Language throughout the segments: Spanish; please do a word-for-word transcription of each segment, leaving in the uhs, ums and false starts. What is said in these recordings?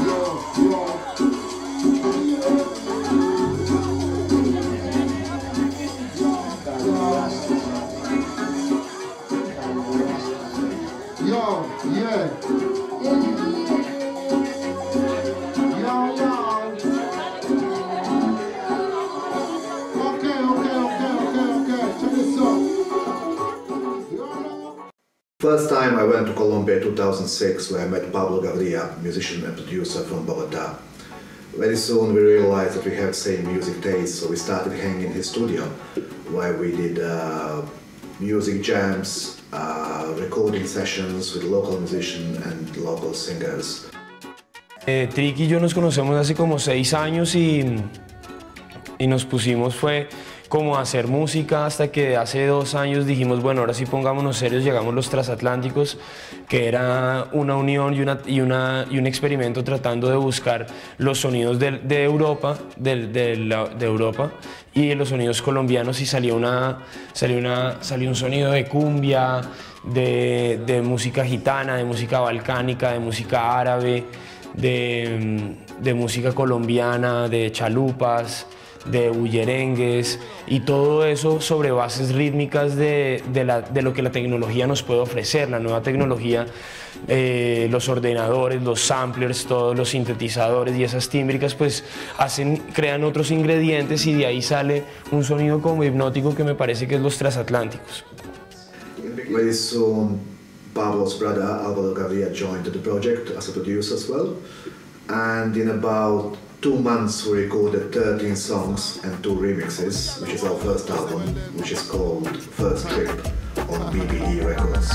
First time I went to Colombia in two thousand six, where I met Pablo Gavria, musician and producer from Bogota. Very soon we realized that we have same music taste, so we started hanging in his studio, where we did uh, music jams, uh, recording sessions with local musicians and local singers. Eh, Tricky y yo nos conocemos hace como seis años y, y nos pusimos fue como a hacer música hasta que hace dos años dijimos, bueno, ahora sí pongámonos serios, llegamos los Transatlánticos, que era una unión y, una, y, una, y un experimento tratando de buscar los sonidos de, de Europa, de, de, la, de Europa y los sonidos colombianos, y salió, una, salió, una, salió un sonido de cumbia, de, de música gitana, de música balcánica, de música árabe, de, de música colombiana, de chalupas, de bullerengues, y todo eso sobre bases rítmicas de, de, la, de lo que la tecnología nos puede ofrecer. La nueva tecnología, eh, los ordenadores, los samplers, todos los sintetizadores y esas tímbricas pues hacen, crean otros ingredientes, y de ahí sale un sonido como hipnótico que me parece que es los Transatlánticos. Very soon Pablo's brother Álvaro Gavria joined the project as a producer as well, and in about two months we recorded thirteen songs and two remixes, which is our first album, which is called First Trip on B B E Records.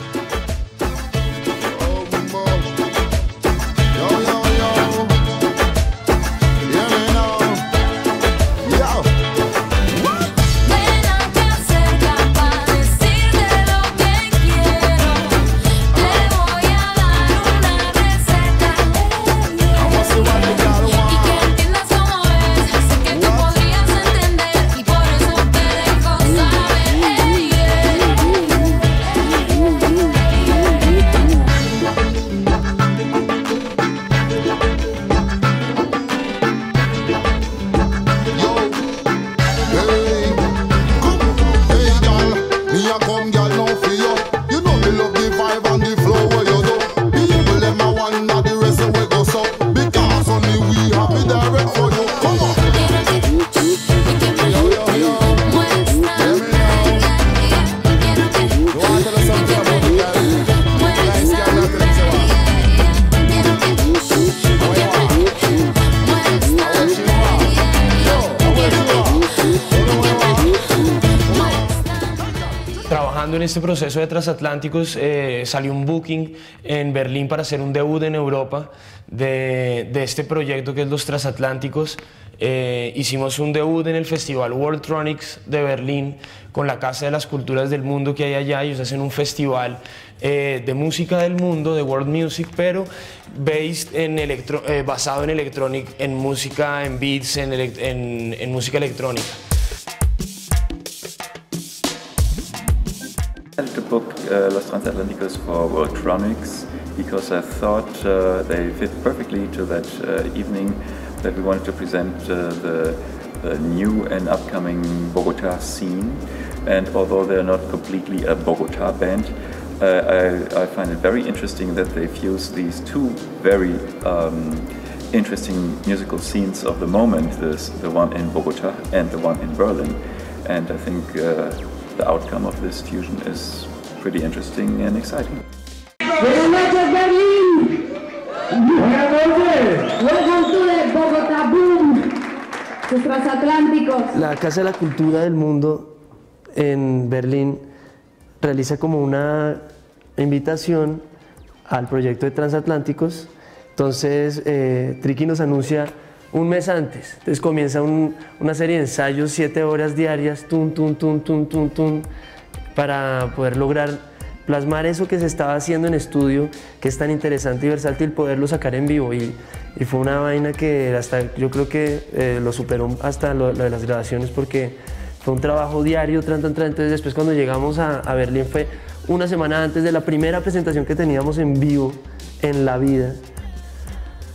Trabajando en este proceso de Transatlánticos, eh, salió un booking en Berlín para hacer un debut en Europa de, de este proyecto que es los Transatlánticos. Eh, hicimos un debut en el Festival Worldtronics de Berlín con la Casa de las Culturas del Mundo que hay allá. Ellos hacen un festival eh, de música del mundo, de world music, pero based en electro, eh, basado en electronic, en música, en beats, en, en, en música electrónica. To book uh, Los Transatlánticos for Worldtronics because I thought uh, they fit perfectly to that uh, evening that we wanted to present uh, the, the new and upcoming Bogota scene. And although they're not completely a Bogota band, uh, I, I find it very interesting that they fuse these two very um, interesting musical scenes of the moment, this, the one in Bogota and the one in Berlin. And I think uh, the outcome of this fusion is pretty interesting and exciting. Buenas noches, Berlín. Buenas noches. Welcome to the Bogota Boom. Los Transatlánticos. La Casa de la Cultura del Mundo en Berlín realiza como una invitación al proyecto de Transatlánticos. Entonces, eh, Tricky nos anuncia un mes antes, entonces comienza un, una serie de ensayos, siete horas diarias, tum, tum, tum, tum, tum, tum, para poder lograr plasmar eso que se estaba haciendo en estudio, que es tan interesante y versátil, poderlo sacar en vivo. Y, y fue una vaina que hasta yo creo que eh, lo superó hasta lo, lo de las grabaciones, porque fue un trabajo diario, tran, tran, tran. Entonces después cuando llegamos a, a Berlín fue una semana antes de la primera presentación que teníamos en vivo en la vida.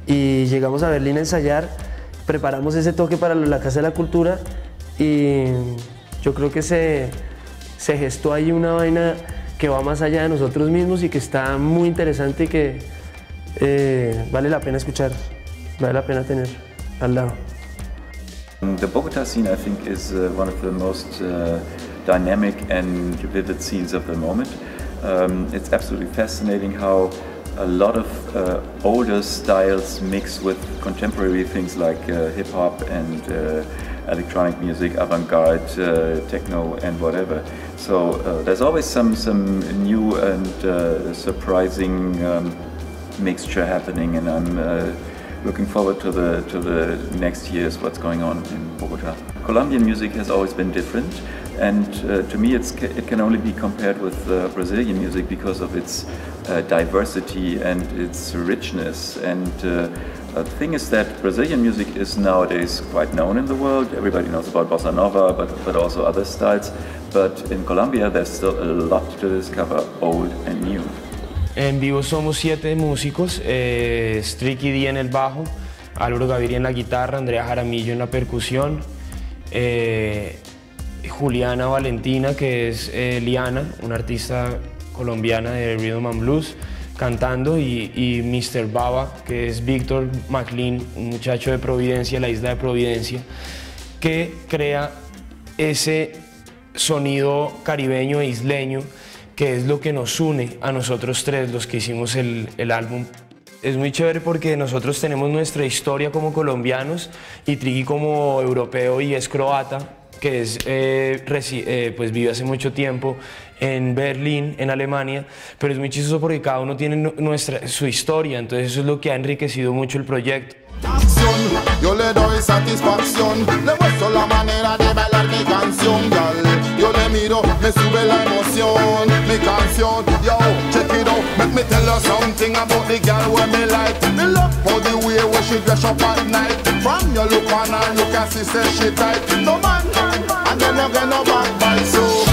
y llegamos a Berlín a ensayar, preparamos ese toque para la Casa de la Cultura y yo creo que se, se gestó ahí una vaina que va más allá de nosotros mismos y que está muy interesante y que eh, vale la pena escuchar, vale la pena tener al lado. The Bogota scene, I think, is uh, one of the most uh, dynamic and vivid scenes of the moment. Um, it's absolutely fascinating how a lot of uh, older styles mix with contemporary things like uh, hip-hop and uh, electronic music, avant-garde, uh, techno and whatever. So uh, there's always some, some new and uh, surprising um, mixture happening, and I'm uh, looking forward to the, to the next years, what's going on in Bogota. Colombian music has always been different, and uh, to me it's, it can only be compared with uh, Brazilian music because of its uh, diversity and its richness. And uh, the thing is that Brazilian music is nowadays quite known in the world. Everybody knows about bossa nova, but, but also other styles. But in Colombia there's still a lot to discover, old and new. En vivo somos siete músicos, eh, es Tricky D en el bajo, Álvaro Gaviria en la guitarra, Andrea Jaramillo en la percusión, eh, Juliana Valentina, que es eh, Liana, una artista colombiana de Rhythm and Blues, cantando, y, y mister Baba, que es Víctor McLean, un muchacho de Providencia, la isla de Providencia, que crea ese sonido caribeño e isleño, que es lo que nos une a nosotros tres, los que hicimos el, el álbum. Es muy chévere porque nosotros tenemos nuestra historia como colombianos y Tricky como europeo y es croata, que es, eh, eh, pues vive hace mucho tiempo en Berlín, en Alemania, pero es muy chistoso porque cada uno tiene nuestra, su historia, entonces eso es lo que ha enriquecido mucho el proyecto. Acción, yo le doy satisfacción, le muestro la manera de bailar mi canción, gal. Yo le miro, me sube la emoción, mi canción, yo, check it out, make me tell her something about the girl where me like. Me love for the way where she dress up at night. From your look on her, you can see say she tight. No man, and then you get no backbite, so